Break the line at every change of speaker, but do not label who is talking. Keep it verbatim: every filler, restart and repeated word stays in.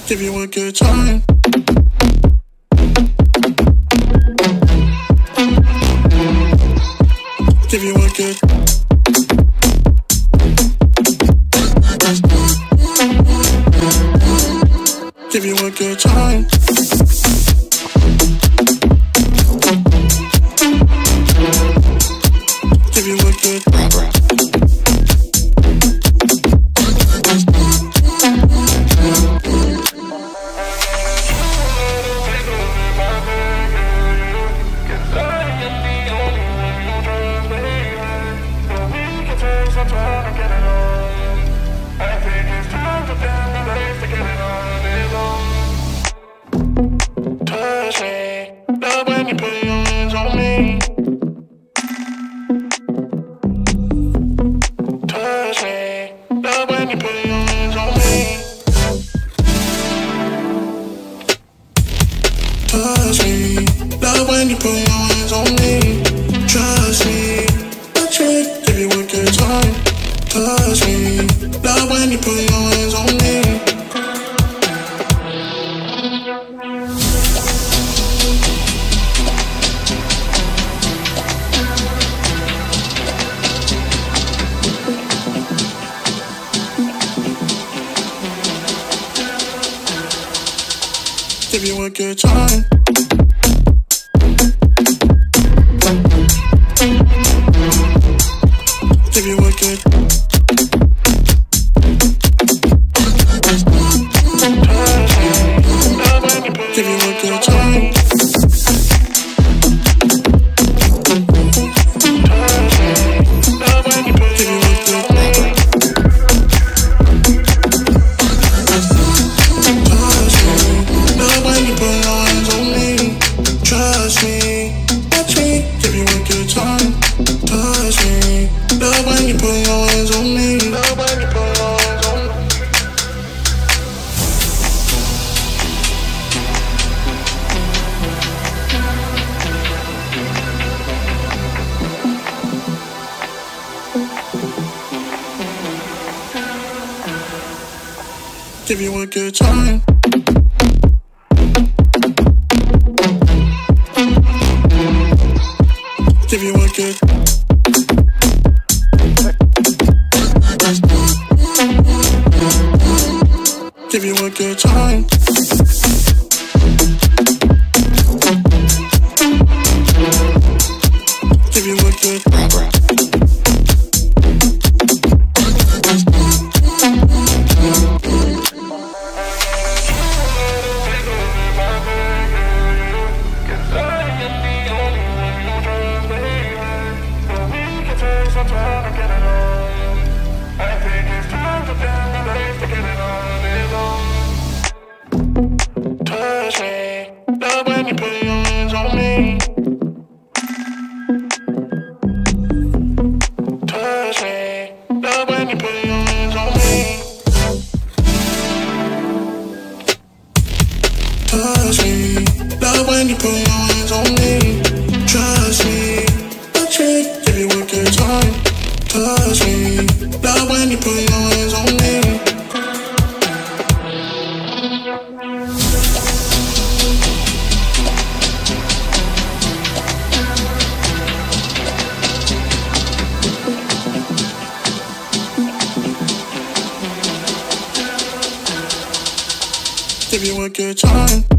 Give you a good time. Give you a good. Give you a good time. Give you a good progress. Touch me, love when you put your hands on me. Trust me, touch me, give you a good time. Touch me, love when you put your hands on me. Give you a good time. Give you a good. Give you a good time. Give you a good time. Give you a good. Give you a good time. Give you a good progress. Touch me, love when you put your hands on me. Touch me, love when you put your hands on me. Touch me, love when you put your hands on me. Trust me, touch me, give you a good time. Touch me, love when you put your hands on me. Give you a good time.